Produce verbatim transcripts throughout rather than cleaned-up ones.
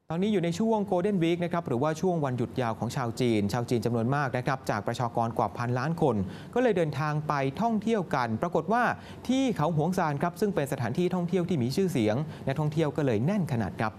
ตอนนี้อยู่ในช่วง Golden Week นะครับหรือว่าช่วงวันหยุดยาวของชาวจีนชาวจีนจำนวนมากนะครับจากประชากรกว่าพันล้านคน ก็เลยเดินทางไปท่องเที่ยวกัน ปรากฏว่าที่เขาหวงซานครับซึ่งเป็นสถานที่ท่องเที่ยวที่มีชื่อเสียงนักท่องเที่ยวก็เลยแน่นขนาดครับ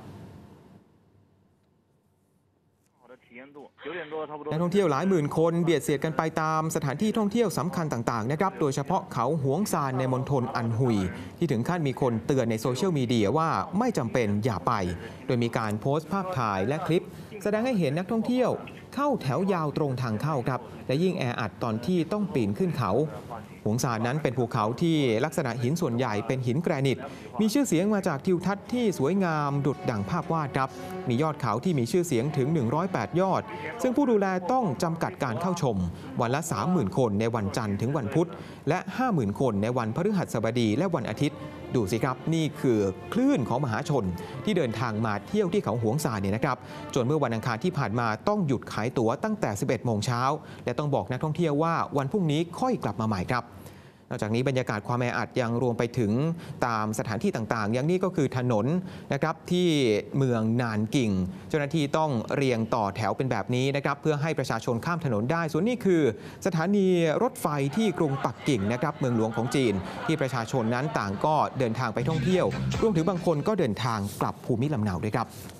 นักท่องเที่ยวหลายหมื่นคนเบียดเสียดกันไปตามสถานที่ท่องเที่ยวสำคัญต่างๆนะครับโดยเฉพาะเขาหวงซานในมณฑลอันฮุยที่ถึงขั้นมีคนเตือนในโซเชียลมีเดียว่าไม่จำเป็นอย่าไปโดยมีการโพสต์ภาพถ่ายและคลิปแสดงให้เห็นนักท่องเที่ยวเข้าแถวยาวตรงทางเข้าครับและยิ่งแออัดตอนที่ต้องปีนขึ้นเขาหวงซานนั้นเป็นภูเขาที่ลักษณะหินส่วนใหญ่เป็นหินแกรนิตมีชื่อเสียงมาจากทิวทัศน์ที่สวยงามดุจดั่งภาพวาดครับมียอดเขาที่มีชื่อเสียงถึงหนึ่งร้อยแปดยอดซึ่งผู้ดูแลต้องจำกัดการเข้าชมวันละ สามหมื่น คนในวันจันทร์ถึงวันพุธและ ห้าหมื่น คนในวันพฤหัสบดีและวันอาทิตย์ดูสิครับนี่คือคลื่นของมหาชนที่เดินทางมาเที่ยวที่เขาหวงซานเนี่ยนะครับจนเมื่อวันอังคารที่ผ่านมาต้องหยุดขายตั๋วตั้งแต่ สิบเอ็ดโมงเช้าและต้องบอกนักท่องเที่ยวว่าวันพรุ่งนี้ค่อยกลับมาใหม่ครับนอกจากนี้บรรยากาศความแออัดยังรวมไปถึงตามสถานที่ต่างๆอย่างนี้ก็คือถนนนะครับที่เมืองนานกิงเจ้าหน้าที่ต้องเรียงต่อแถวเป็นแบบนี้นะครับเพื่อให้ประชาชนข้ามถนนได้ส่วนนี้คือสถานีรถไฟที่กรุงปักกิ่งนะครับเมืองหลวงของจีนที่ประชาชนนั้นต่างก็เดินทางไปท่องเที่ยวรวมถึงบางคนก็เดินทางกลับภูมิลำเนาด้วยครับ